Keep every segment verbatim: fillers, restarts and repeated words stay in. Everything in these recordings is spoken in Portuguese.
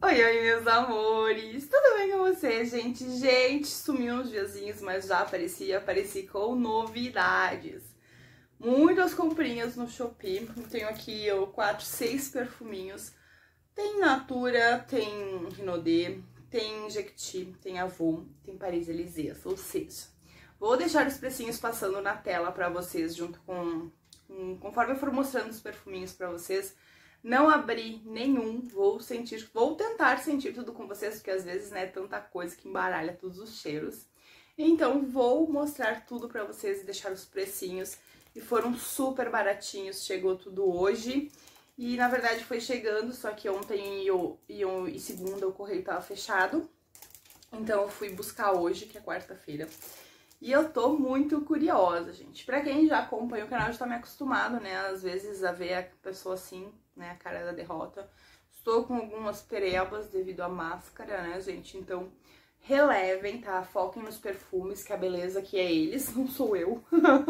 Oi, oi, meus amores! Tudo bem com vocês, gente? Gente, sumiu uns diazinhos, mas já apareci, apareci com novidades. Muitas comprinhas no Shopee. Eu tenho aqui eu, quatro, seis perfuminhos. Tem Natura, tem Rinodê, tem Jequiti, tem Avon, tem Paris Élysée, ou seja, vou deixar os precinhos passando na tela pra vocês, junto com, com conforme eu for mostrando os perfuminhos pra vocês. Não abri nenhum, vou sentir, vou tentar sentir tudo com vocês, porque às vezes, né, é tanta coisa que embaralha todos os cheiros. Então, vou mostrar tudo pra vocês e deixar os precinhos. E foram super baratinhos, chegou tudo hoje. E, na verdade, foi chegando, só que ontem e, eu, e, eu, e segunda o correio tava fechado. Então, eu fui buscar hoje, que é quarta-feira. E eu tô muito curiosa, gente. Pra quem já acompanha o canal, já tá me acostumado, né? Às vezes a ver a pessoa assim, né? A cara da derrota. Estou com algumas perebas devido à máscara, né, gente? Então, relevem, tá? Foquem nos perfumes, que a beleza aqui é eles, não sou eu.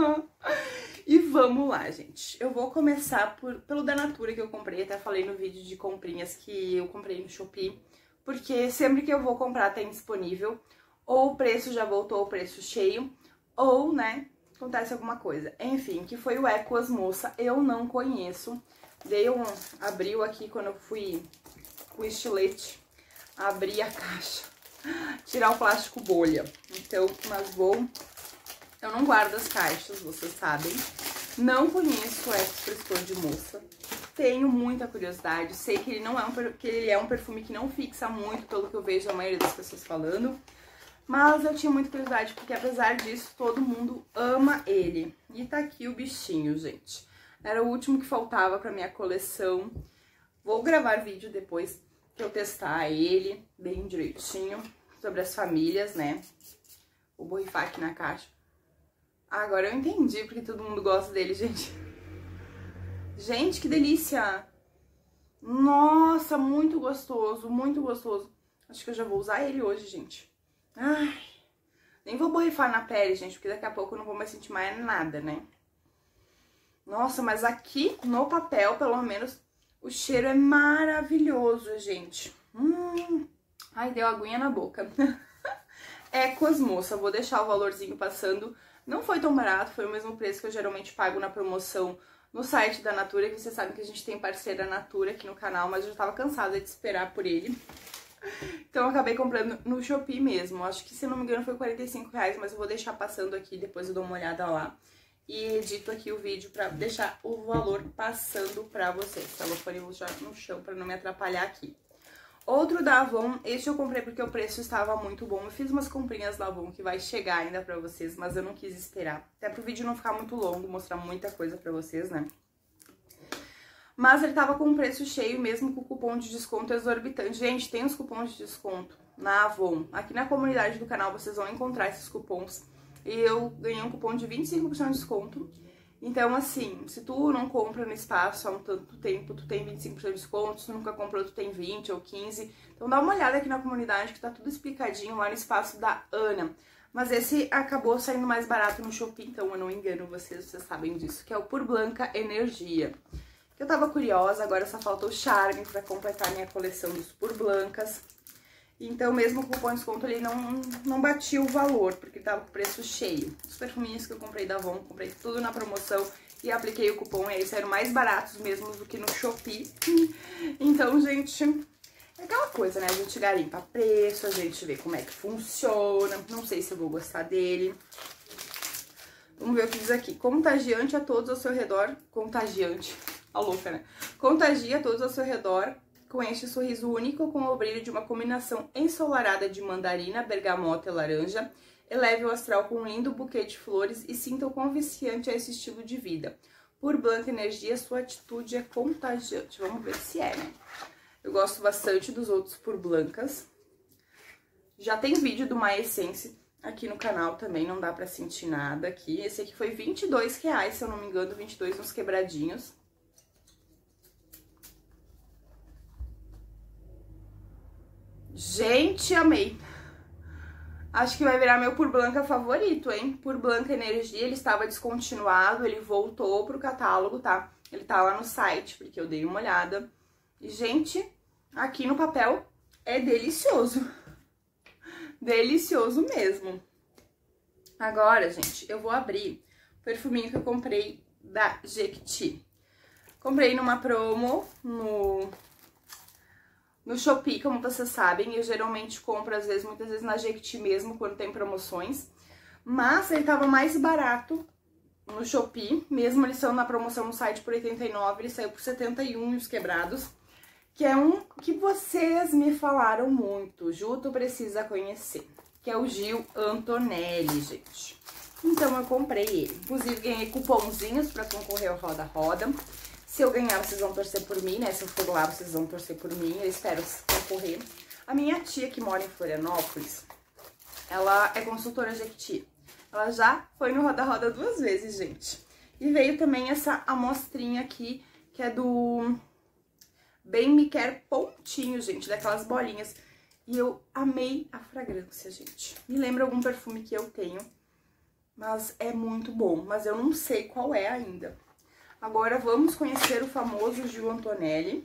E vamos lá, gente. Eu vou começar por, pelo da Natura que eu comprei. Até falei no vídeo de comprinhas que eu comprei no Shopee. Porque sempre que eu vou comprar tem disponível. Ou o preço já voltou ao preço cheio, ou, né, acontece alguma coisa. Enfim, que foi o Equas Moça, eu não conheço. Dei um, abriu aqui quando eu fui com o estilete, abri a caixa, tirar o plástico bolha. Então, mas vou, eu não guardo as caixas, vocês sabem. Não conheço o Equas Frescor de Moça. Tenho muita curiosidade, sei que ele não é um, que ele é um perfume que não fixa muito, pelo que eu vejo a maioria das pessoas falando. Mas eu tinha muita curiosidade, porque apesar disso, todo mundo ama ele. E tá aqui o bichinho, gente. Era o último que faltava pra minha coleção. Vou gravar vídeo depois que eu testar ele bem direitinho, sobre as famílias, né? Vou borrifar aqui na caixa. Agora eu entendi porque todo mundo gosta dele, gente. Gente, que delícia! Nossa, muito gostoso, muito gostoso. Acho que eu já vou usar ele hoje, gente. Ai, nem vou borrifar na pele, gente, porque daqui a pouco eu não vou mais sentir mais nada, né? Nossa, mas aqui no papel, pelo menos, o cheiro é maravilhoso, gente. Hum, ai, deu aguinha na boca. Equas Moça, vou deixar o valorzinho passando. Não foi tão barato, foi o mesmo preço que eu geralmente pago na promoção no site da Natura, que vocês sabem que a gente tem parceira Natura aqui no canal, mas eu já tava cansada de esperar por ele. Então eu acabei comprando no Shopee mesmo. Acho que, se não me engano, foi quarenta e cinco reais, mas eu vou deixar passando aqui, depois eu dou uma olhada lá. E edito aqui o vídeo pra deixar o valor passando pra vocês. Tá? Vou pôr já no chão pra não me atrapalhar aqui. Outro da Avon, este eu comprei porque o preço estava muito bom. Eu fiz umas comprinhas da Avon que vai chegar ainda pra vocês, mas eu não quis esperar. Até pro vídeo não ficar muito longo, mostrar muita coisa pra vocês, né? Mas ele tava com um preço cheio, mesmo com o cupom de desconto exorbitante. Gente, tem os cupons de desconto na Avon. Aqui na comunidade do canal vocês vão encontrar esses cupons. E eu ganhei um cupom de vinte e cinco por cento de desconto. Então, assim, se tu não compra no espaço há um tanto tempo, tu tem vinte e cinco por cento de desconto. Se tu nunca comprou, tu tem vinte ou quinze. Então dá uma olhada aqui na comunidade que tá tudo explicadinho lá no espaço da Ana. Mas esse acabou saindo mais barato no Shopee, então eu não engano vocês, vocês sabem disso. Que é o Pur Blanca Energia. Eu tava curiosa, agora só falta o Charme pra completar minha coleção dos Pur Blancas. Então, mesmo com o cupom de desconto, ele não, não batia o valor, porque tava com o preço cheio. Os perfuminhos que eu comprei da Avon, comprei tudo na promoção e apliquei o cupom, e aí saíram mais baratos mesmo do que no Shopee. Então, gente, é aquela coisa, né? A gente garimpa preço, a gente vê como é que funciona. Não sei se eu vou gostar dele. Vamos ver o que diz aqui. Contagiante a todos ao seu redor. Contagiante. A louca, né? Contagia todos ao seu redor com este sorriso único, com o brilho de uma combinação ensolarada de mandarina, bergamota e laranja. Eleve o astral com um lindo buquê de flores e sinta o quão viciante é esse estilo de vida. Pur Blanca Energia, sua atitude é contagiante. Vamos ver se é, né? Eu gosto bastante dos outros Pur Blancas. Já tem vídeo do My Essence aqui no canal também, não dá pra sentir nada aqui. Esse aqui foi vinte e dois reais, se eu não me engano, vinte e dois nos quebradinhos. Gente, amei. Acho que vai virar meu Pur Blanca favorito, hein? Pur Blanca Energia, ele estava descontinuado, ele voltou pro catálogo, tá? Ele tá lá no site, porque eu dei uma olhada. E, gente, aqui no papel, é delicioso. Delicioso mesmo. Agora, gente, eu vou abrir o perfuminho que eu comprei da Jequiti. Comprei numa promo no, no Shopee, como vocês sabem. Eu geralmente compro, às vezes, muitas vezes na Jequiti mesmo, quando tem promoções. Mas ele tava mais barato no Shopee, mesmo ele saiu na promoção no site por oitenta e nove, ele saiu por setenta e um e os quebrados. Que é um que vocês me falaram muito, Ju, tu precisa conhecer. Que é o Gil Antonelli, gente. Então eu comprei ele. Inclusive ganhei cupomzinhos pra concorrer ao Roda Roda. Se eu ganhar, vocês vão torcer por mim, né? Se eu for lá, vocês vão torcer por mim. Eu espero concorrer. A minha tia, que mora em Florianópolis, ela é consultora Jequiti. Ela já foi no Roda Roda duas vezes, gente. E veio também essa amostrinha aqui, que é do Bem Me Quer Pontinho, gente, daquelas bolinhas. E eu amei a fragrância, gente. Me lembra algum perfume que eu tenho, mas é muito bom. Mas eu não sei qual é ainda. Agora vamos conhecer o famoso Gil Antonelli.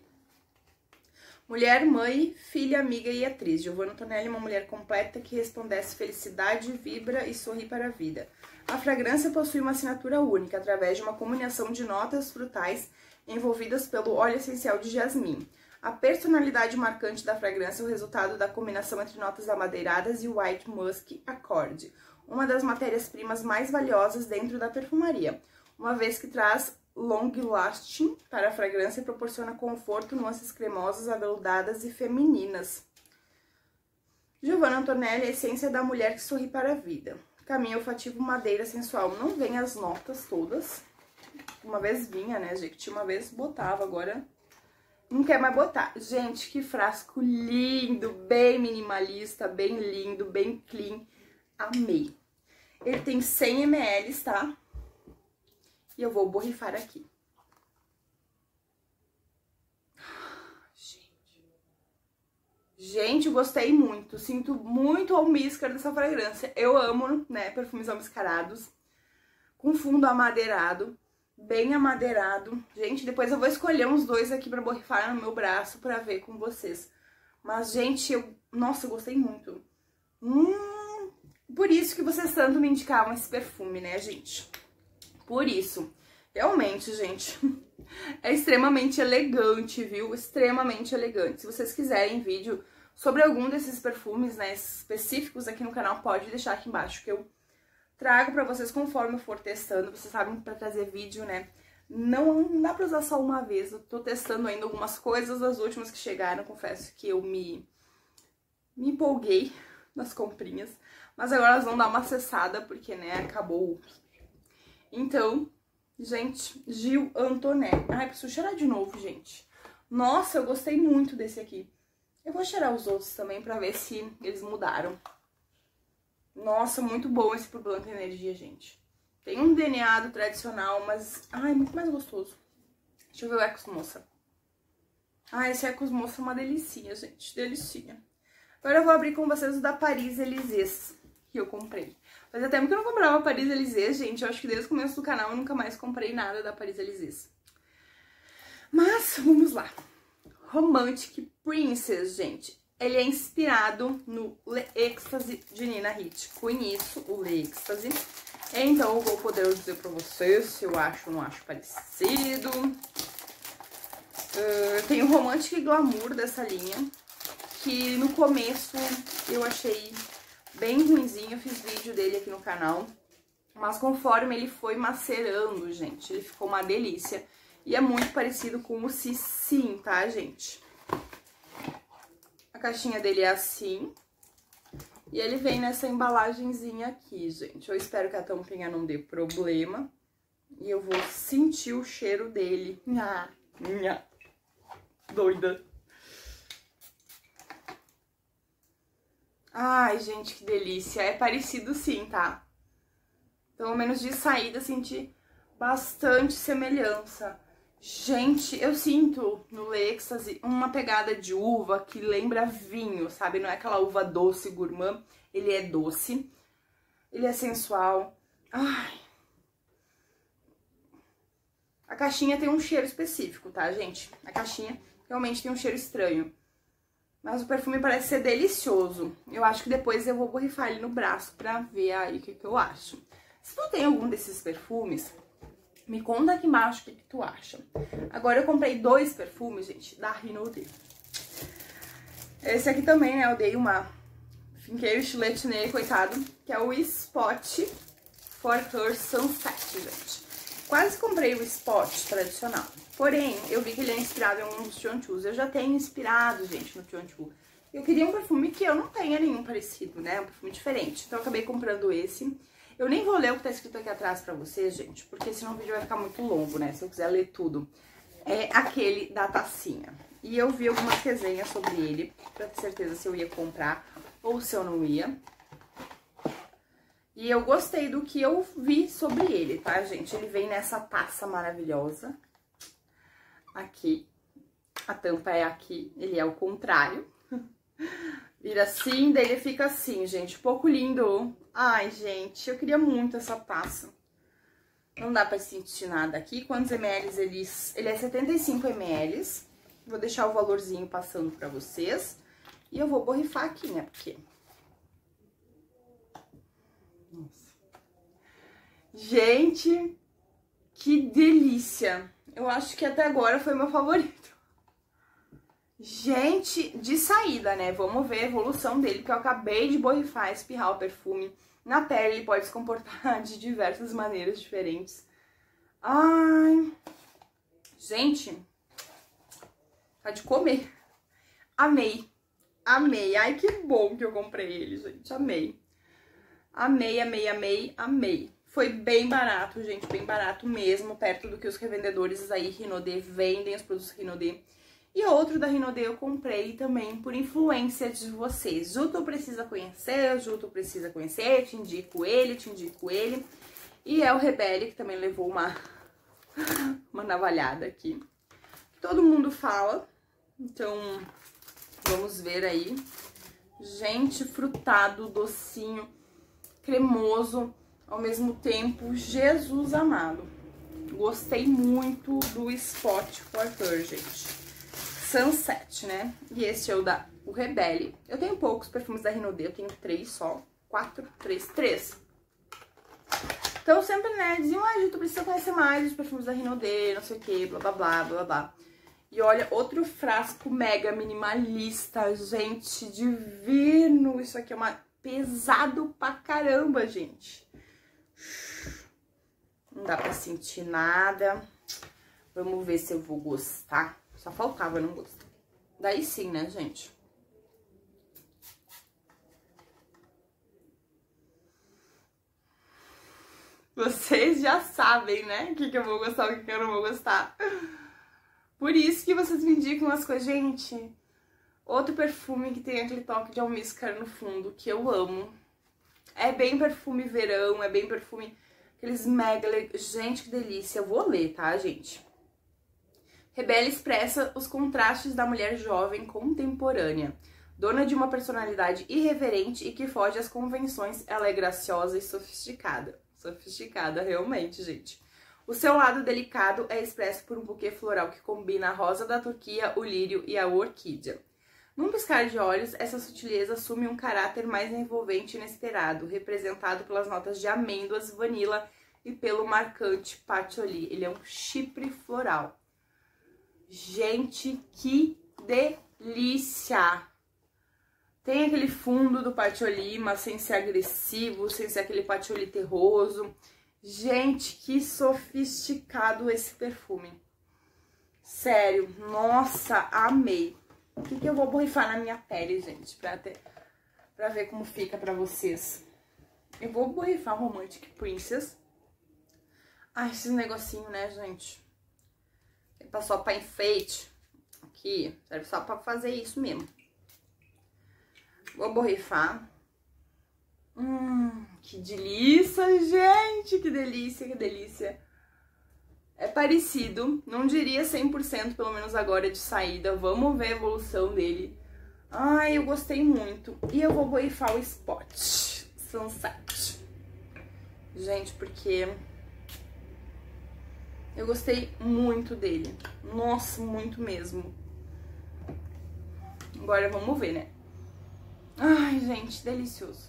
Mulher, mãe, filha, amiga e atriz. Giovanna Antonelli é uma mulher completa que resplandece felicidade, vibra e sorri para a vida. A fragrância possui uma assinatura única, através de uma combinação de notas frutais envolvidas pelo óleo essencial de jasmim. A personalidade marcante da fragrância é o resultado da combinação entre notas amadeiradas e white musk accord, uma das matérias-primas mais valiosas dentro da perfumaria, uma vez que traz long lasting para a fragrância e proporciona conforto, nuances cremosas, aveludadas e femininas. Giovanna Antonelli é a essência da mulher que sorri para a vida. Caminho olfativo, madeira sensual. Não vem as notas todas. Uma vez vinha, né, gente? Uma vez botava, agora não quer mais botar. Gente, que frasco lindo, bem minimalista, bem lindo, bem clean. Amei. Ele tem cem mililitros, tá? E eu vou borrifar aqui. Gente, Gente, gostei muito. Sinto muito almíscar dessa fragrância. Eu amo, né, perfumes almiscarados. Com fundo amadeirado. Bem amadeirado. Gente, depois eu vou escolher uns dois aqui pra borrifar no meu braço pra ver com vocês. Mas, gente, eu... Nossa, eu gostei muito. Hum... Por isso que vocês tanto me indicavam esse perfume, né, gente? Por isso. Realmente, gente, é extremamente elegante, viu? Extremamente elegante. Se vocês quiserem vídeo sobre algum desses perfumes, né, específicos aqui no canal, pode deixar aqui embaixo que eu trago pra vocês conforme eu for testando. Vocês sabem, pra trazer vídeo, né, não, não dá pra usar só uma vez. Eu tô testando ainda algumas coisas, das últimas que chegaram, confesso que eu me, me empolguei nas comprinhas. Mas agora elas vão dar uma cessada, porque, né, acabou. Então, gente, Gil Antonelli. Ai, preciso cheirar de novo, gente. Nossa, eu gostei muito desse aqui. Eu vou cheirar os outros também pra ver se eles mudaram. Nossa, muito bom esse por Blanca Energia, gente. Tem um D N A do tradicional, mas... Ai, muito mais gostoso. Deixa eu ver o Ecos Moça. Ah, esse Ecos Moça é uma delicinha, gente. Delicinha. Agora eu vou abrir com vocês o da Paris Élysées, que eu comprei. Fazia tempo que eu não comprava Paris Élysées, gente. Eu acho que desde o começo do canal eu nunca mais comprei nada da Paris Élysées. Mas, vamos lá. Romantic Princess, gente. Ele é inspirado no Le Ecstasy de Nina Ricci. Conheço o Le Ecstasy. Então, eu vou poder dizer pra vocês se eu acho ou não acho parecido. Uh, tem o Romantic Glamour dessa linha, que no começo eu achei bem ruinzinho. Eu fiz vídeo dele aqui no canal. Mas conforme ele foi macerando, gente, ele ficou uma delícia. E é muito parecido com o Sissim, tá, gente? A caixinha dele é assim. E ele vem nessa embalagenzinha aqui, gente. Eu espero que a tampinha não dê problema. E eu vou sentir o cheiro dele. Nha, nha. Doida. Ai, gente, que delícia. É parecido sim, tá? Pelo menos de saída senti bastante semelhança. Gente, eu sinto no Le Ecstasy uma pegada de uva que lembra vinho, sabe? Não é aquela uva doce gourmand, ele é doce, ele é sensual. Ai. A caixinha tem um cheiro específico, tá, gente? A caixinha realmente tem um cheiro estranho. Mas o perfume parece ser delicioso. Eu acho que depois eu vou borrifar ele no braço pra ver aí o que, que eu acho. Se tu tem algum desses perfumes, me conta aqui embaixo o que, que tu acha. Agora eu comprei dois perfumes, gente, da Renaudet. Esse aqui também, né, eu dei uma... finquei o estilete nele, coitado, que é o Spot for Her Sunset, gente. Quase comprei o Spot tradicional. Porém, eu vi que ele é inspirado em um dos Chuan-Chus. Eu já tenho inspirado, gente, no Chuan-Chu. Eu queria um perfume que eu não tenha nenhum parecido, né? Um perfume diferente. Então eu acabei comprando esse. Eu nem vou ler o que tá escrito aqui atrás pra vocês, gente, porque senão o vídeo vai ficar muito longo, né? Se eu quiser ler tudo. É aquele da tacinha. E eu vi algumas resenhas sobre ele, pra ter certeza se eu ia comprar ou se eu não ia. E eu gostei do que eu vi sobre ele, tá, gente? Ele vem nessa taça maravilhosa. Aqui. A tampa é aqui, ele é o contrário. Vira assim, daí ele fica assim, gente. Pouco lindo. Ai, gente, eu queria muito essa taça. Não dá pra sentir nada aqui. Quantos ml ele... Ele é setenta e cinco mililitros. Vou deixar o valorzinho passando pra vocês. E eu vou borrifar aqui, né? Porque... Nossa. Gente, que delícia. Eu acho que até agora foi meu favorito. Gente, de saída, né? Vamos ver a evolução dele, porque eu acabei de borrifar, espirrar o perfume. Na pele ele pode se comportar de diversas maneiras diferentes. Ai... Gente, tá de comer. Amei. Amei. Ai, que bom que eu comprei ele, gente. Amei. Amei, amei, amei, amei. Foi bem barato, gente, bem barato mesmo, perto do que os revendedores aí, Renaudet, vendem os produtos Renaudet. E outro da Renaudet eu comprei também por influência de vocês. Ju, tu precisa conhecer, Ju, tu precisa conhecer, te indico ele, te indico ele. E é o Rebelle, que também levou uma, uma navalhada aqui. Todo mundo fala, então vamos ver aí. Gente, frutado, docinho, cremoso. Ao mesmo tempo, Jesus amado. Gostei muito do Spot for Her, gente. Sunset, né? E esse é o da o Rebelle. Eu tenho poucos perfumes da Renaudet, eu tenho três só. Quatro, três, três. Então sempre, né, diziam, ah, gente, tu precisa conhecer mais os perfumes da Renaudet, não sei o que, blá, blá, blá, blá, blá. E olha, outro frasco mega minimalista, gente, divino. Isso aqui é uma... pesado pra caramba, gente. Não dá pra sentir nada. Vamos ver se eu vou gostar. Só faltava não gostar. Daí sim, né, gente? Vocês já sabem, né? O que, que eu vou gostar, o que, que eu não vou gostar. Por isso que vocês me indicam as coisas. Gente, outro perfume que tem aquele toque de almíscar no fundo, que eu amo. É bem perfume verão, é bem perfume... Aqueles mega... Gente, que delícia. Eu vou ler, tá, gente? Rebelle expressa os contrastes da mulher jovem contemporânea. Dona de uma personalidade irreverente e que foge às convenções, ela é graciosa e sofisticada. Sofisticada, realmente, gente. O seu lado delicado é expresso por um buquê floral que combina a rosa da Turquia, o lírio e a orquídea. Num piscar de olhos, essa sutileza assume um caráter mais envolvente e inesperado, representado pelas notas de amêndoas, vanila e pelo marcante patchouli. Ele é um chipre floral. Gente, que delícia! Tem aquele fundo do patchouli, mas sem ser agressivo, sem ser aquele patchouli terroso. Gente, que sofisticado esse perfume. Sério, nossa, amei. O que, que eu vou borrifar na minha pele, gente, pra, ter, pra ver como fica pra vocês. Eu vou borrifar Romantic Princess. Ai, esses negocinho, né, gente? É só pra enfeite. Aqui, serve só pra fazer isso mesmo. Vou borrifar. Hum, que delícia, gente! Que delícia, que delícia. É parecido, não diria cem por cento, pelo menos agora de saída. Vamos ver a evolução dele. Ai, eu gostei muito. E eu vou borrifar o Spot Sunset. Gente, porque eu gostei muito dele. Nossa, muito mesmo. Agora vamos ver, né? Ai, gente, delicioso.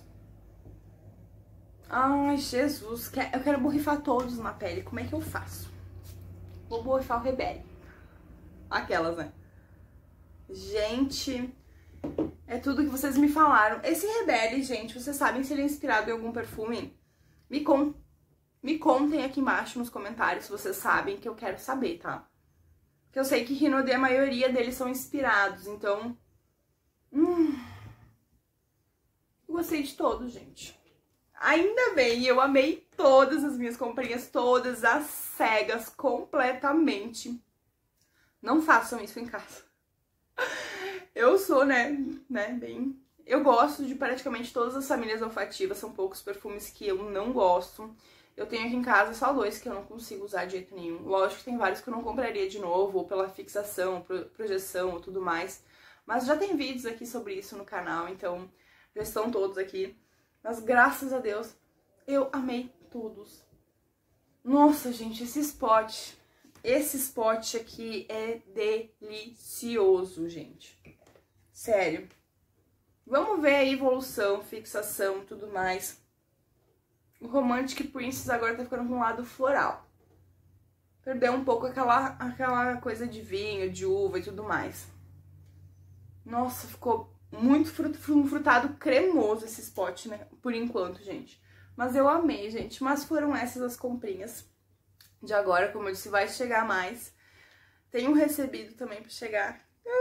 Ai, Jesus, eu quero borrifar todos na pele. Como é que eu faço? Vou borrifar o Rebelle. Aquelas, né? Gente, é tudo que vocês me falaram. Esse Rebelle, gente, vocês sabem se ele é inspirado em algum perfume? Me, con me contem aqui embaixo nos comentários se vocês sabem, que eu quero saber, tá? Porque eu sei que Renaudet, a maioria deles são inspirados, então... Hum... Eu gostei de todos, gente. Ainda bem, eu amei todas as minhas comprinhas, todas as cegas, completamente. Não façam isso em casa. Eu sou, né, né, bem... Eu gosto de praticamente todas as famílias olfativas, são poucos perfumes que eu não gosto. Eu tenho aqui em casa só dois que eu não consigo usar de jeito nenhum. Lógico que tem vários que eu não compraria de novo, ou pela fixação, projeção ou tudo mais. Mas já tem vídeos aqui sobre isso no canal, então já estão todos aqui. Mas graças a Deus, eu amei todos. Nossa, gente, esse spot, esse spot aqui é delicioso, gente. Sério. Vamos ver a evolução, fixação e tudo mais. O Romantic Princess agora tá ficando com um lado floral. Perdeu um pouco aquela, aquela coisa de vinho, de uva e tudo mais. Nossa, ficou muito frut, um frutado cremoso esse spot, né? Por enquanto, gente. Mas eu amei, gente. Mas foram essas as comprinhas de agora. Como eu disse, vai chegar mais. Tenho recebido também pra chegar.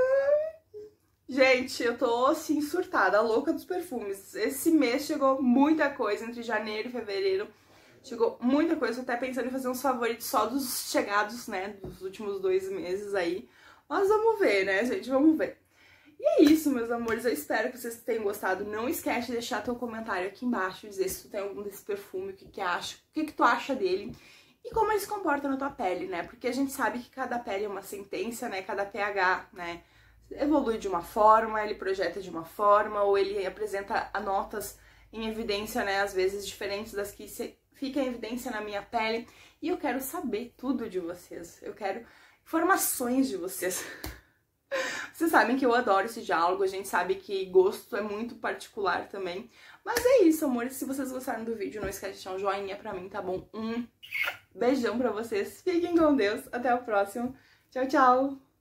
Gente, eu tô, assim, surtada, louca dos perfumes. Esse mês chegou muita coisa, entre janeiro e fevereiro. Chegou muita coisa, tô até pensando em fazer uns favoritos só dos chegados, né? Dos últimos dois meses aí. Mas vamos ver, né, gente? Vamos ver. E é isso, meus amores, eu espero que vocês tenham gostado. Não esquece de deixar teu comentário aqui embaixo, dizer se tu tem algum desse perfume, o que que acha, o que que tu acha dele e como ele se comporta na tua pele, né? Porque a gente sabe que cada pele é uma sentença, né? Cada pH, né? Evolui de uma forma, ele projeta de uma forma, ou ele apresenta notas em evidência, né? Às vezes diferentes das que fica em evidência na minha pele. E eu quero saber tudo de vocês, eu quero informações de vocês. Vocês sabem que eu adoro esse diálogo, a gente sabe que gosto é muito particular também. Mas é isso, amores, se vocês gostaram do vídeo, não esquece de deixar um joinha pra mim, tá bom? Um beijão pra vocês, fiquem com Deus, até o próximo, tchau, tchau!